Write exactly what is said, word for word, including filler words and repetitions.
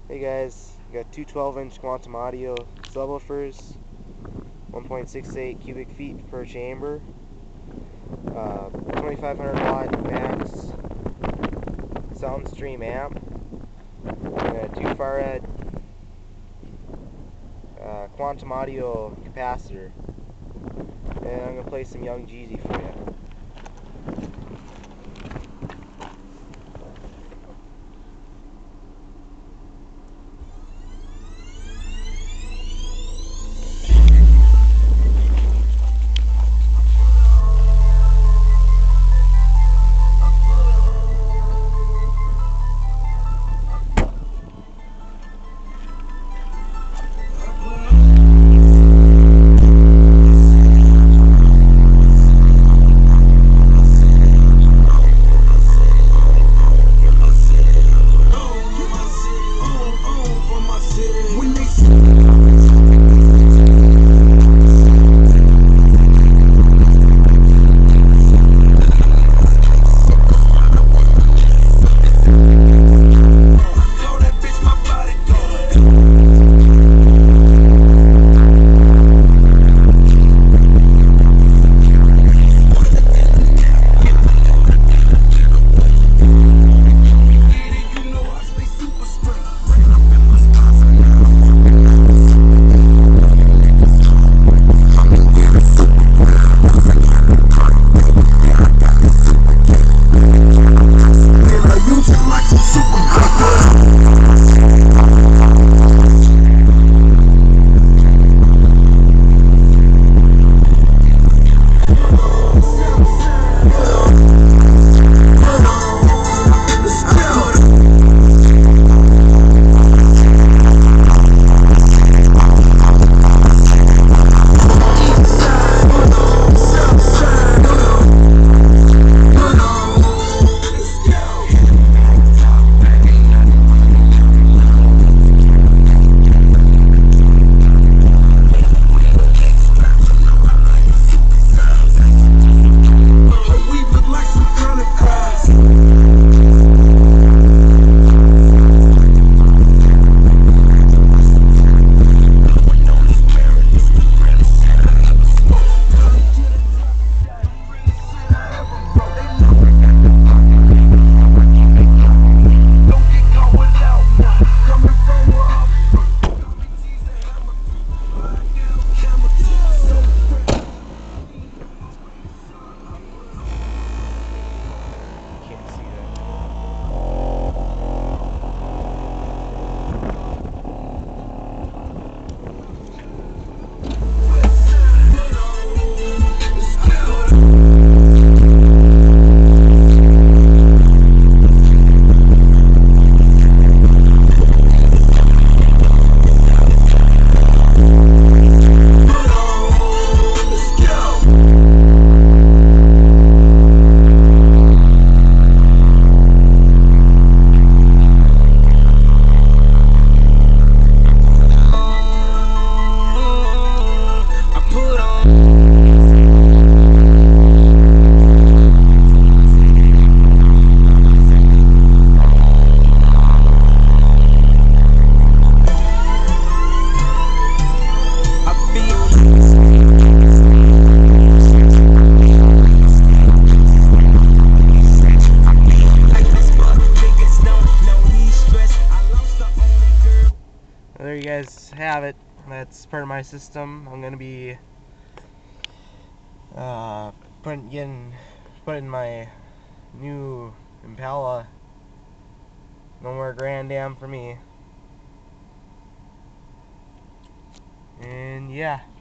Hey guys, we got two twelve inch quantum audio subwoofers, one point six eight cubic feet per chamber, uh, twenty-five hundred watt max soundstorm amp, and a two farad uh, quantum audio capacitor. And I'm going to play some Young Jeezy for you. There you guys have it. That's part of my system. I'm gonna be uh, putting getting putting my new Impala. No more Grand Am for me. And yeah.